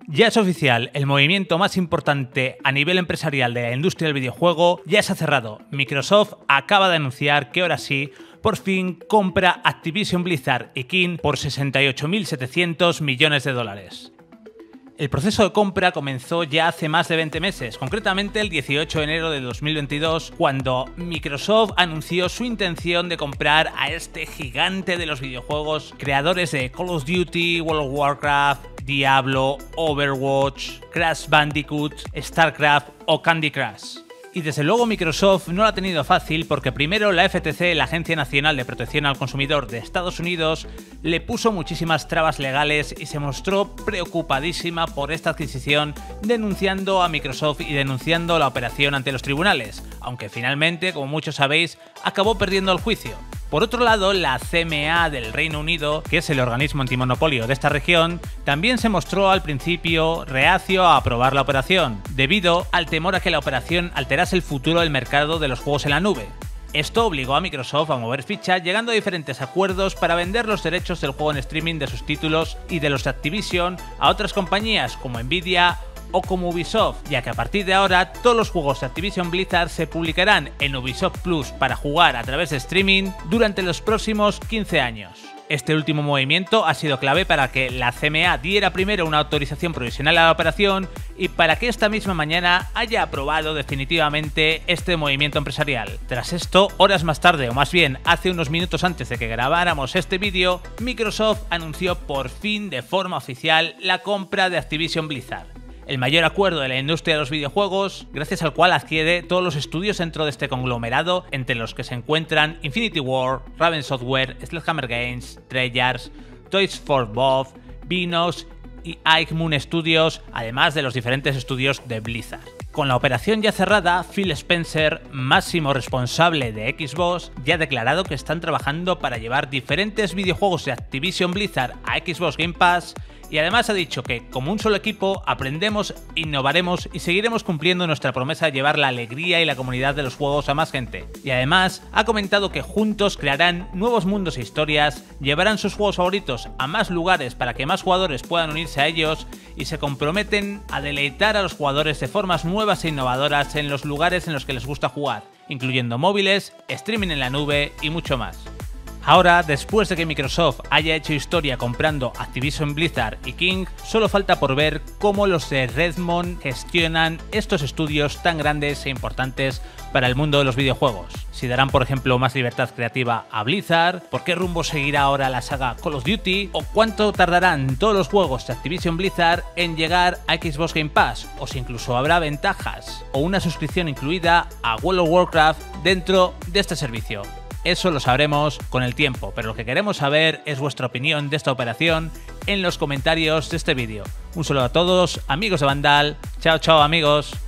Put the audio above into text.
Ya es oficial, el movimiento más importante a nivel empresarial de la industria del videojuego ya se ha cerrado. Microsoft acaba de anunciar que ahora sí, por fin compra Activision Blizzard y King por 68.700 millones de dólares. El proceso de compra comenzó ya hace más de 20 meses, concretamente el 18 de enero de 2022, cuando Microsoft anunció su intención de comprar a este gigante de los videojuegos, creadores de Call of Duty, World of Warcraft, Diablo, Overwatch, Crash Bandicoot, StarCraft o Candy Crush. Y desde luego Microsoft no lo ha tenido fácil porque primero la FTC, la Agencia Nacional de Protección al Consumidor de Estados Unidos, le puso muchísimas trabas legales y se mostró preocupadísima por esta adquisición, denunciando a Microsoft y denunciando la operación ante los tribunales, aunque finalmente, como muchos sabéis, acabó perdiendo el juicio. Por otro lado, la CMA del Reino Unido, que es el organismo antimonopolio de esta región, también se mostró al principio reacio a aprobar la operación, debido al temor a que la operación alterase el futuro del mercado de los juegos en la nube. Esto obligó a Microsoft a mover ficha, llegando a diferentes acuerdos para vender los derechos del juego en streaming de sus títulos y de los de Activision a otras compañías como Nvidia o como Ubisoft, ya que a partir de ahora todos los juegos de Activision Blizzard se publicarán en Ubisoft Plus para jugar a través de streaming durante los próximos 15 años. Este último movimiento ha sido clave para que la CMA diera primero una autorización provisional a la operación y para que esta misma mañana haya aprobado definitivamente este movimiento empresarial. Tras esto, horas más tarde, o más bien hace unos minutos antes de que grabáramos este vídeo, Microsoft anunció por fin de forma oficial la compra de Activision Blizzard, el mayor acuerdo de la industria de los videojuegos, gracias al cual adquiere todos los estudios dentro de este conglomerado, entre los que se encuentran Infinity Ward, Raven Software, Sledgehammer Games, Treyarch, Toys for Bob, Vinos y Ike Moon Studios, además de los diferentes estudios de Blizzard. Con la operación ya cerrada, Phil Spencer, máximo responsable de Xbox, ya ha declarado que están trabajando para llevar diferentes videojuegos de Activision Blizzard a Xbox Game Pass, y además ha dicho que, como un solo equipo, aprendemos, innovaremos y seguiremos cumpliendo nuestra promesa de llevar la alegría y la comunidad de los juegos a más gente. Y además ha comentado que juntos crearán nuevos mundos e historias, llevarán sus juegos favoritos a más lugares para que más jugadores puedan unirse a ellos y se comprometen a deleitar a los jugadores de formas nuevas e innovadoras en los lugares en los que les gusta jugar, incluyendo móviles, streaming en la nube y mucho más. Ahora, después de que Microsoft haya hecho historia comprando Activision Blizzard y King, solo falta por ver cómo los de Redmond gestionan estos estudios tan grandes e importantes para el mundo de los videojuegos. Si darán, por ejemplo, más libertad creativa a Blizzard, por qué rumbo seguirá ahora la saga Call of Duty, o cuánto tardarán todos los juegos de Activision Blizzard en llegar a Xbox Game Pass, o si incluso habrá ventajas o una suscripción incluida a World of Warcraft dentro de este servicio. Eso lo sabremos con el tiempo, pero lo que queremos saber es vuestra opinión de esta operación en los comentarios de este vídeo. Un saludo a todos, amigos de Vandal. Chao, chao amigos.